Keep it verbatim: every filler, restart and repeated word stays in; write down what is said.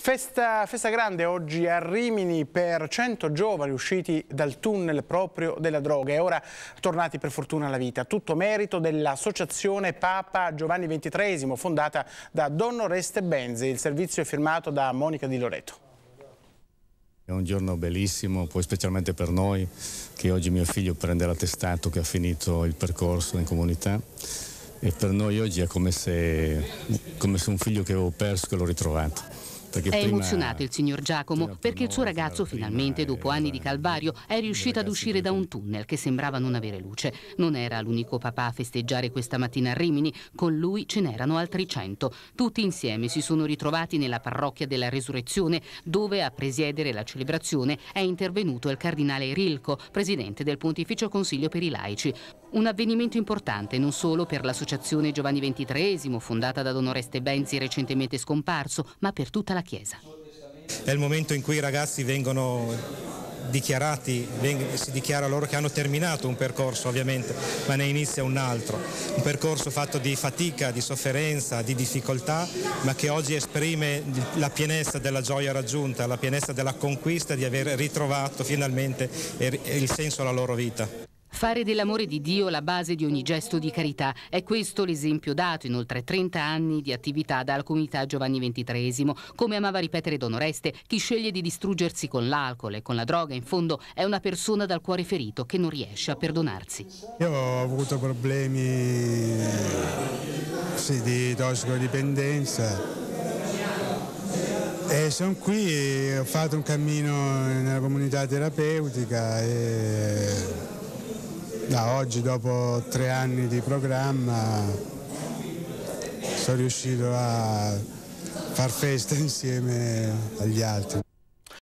Festa, festa grande oggi a Rimini per cento giovani usciti dal tunnel proprio della droga e ora tornati per fortuna alla vita. Tutto merito dell'associazione Papa Giovanni ventitreesimo fondata da Don Oreste Benzi. Il servizio è firmato da Monica Di Loreto. È un giorno bellissimo, poi specialmente per noi, che oggi mio figlio prende l'attestato che ha finito il percorso in comunità. E per noi oggi è come se, come se un figlio che avevo perso che l'ho ritrovato. È prima, emozionato il signor Giacomo perché il suo ragazzo finalmente, dopo anni di calvario, è riuscito ad uscire da un tunnel che sembrava non avere luce. Non era l'unico papà a festeggiare questa mattina a Rimini, con lui ce n'erano altri cento. Tutti insieme si sono ritrovati nella parrocchia della Resurrezione, dove a presiedere la celebrazione è intervenuto il cardinale Rilco, presidente del Pontificio Consiglio per i Laici. Un avvenimento importante non solo per l'associazione Giovanni ventitreesimo, fondata da Don Oreste Benzi recentemente scomparso, ma per tutta la Chiesa. È il momento in cui i ragazzi vengono dichiarati, si dichiara loro che hanno terminato un percorso ovviamente, ma ne inizia un altro. Un percorso fatto di fatica, di sofferenza, di difficoltà, ma che oggi esprime la pienezza della gioia raggiunta, la pienezza della conquista di aver ritrovato finalmente il senso alla loro vita. Fare dell'amore di Dio la base di ogni gesto di carità. È questo l'esempio dato in oltre trenta anni di attività dalla comunità Giovanni ventitreesimo. Come amava ripetere Don Oreste, chi sceglie di distruggersi con l'alcol e con la droga, in fondo, è una persona dal cuore ferito che non riesce a perdonarsi. Io ho avuto problemi sì, di tossicodipendenza e sono qui, ho fatto un cammino nella comunità terapeutica e da oggi, dopo tre anni di programma, sono riuscito a far festa insieme agli altri.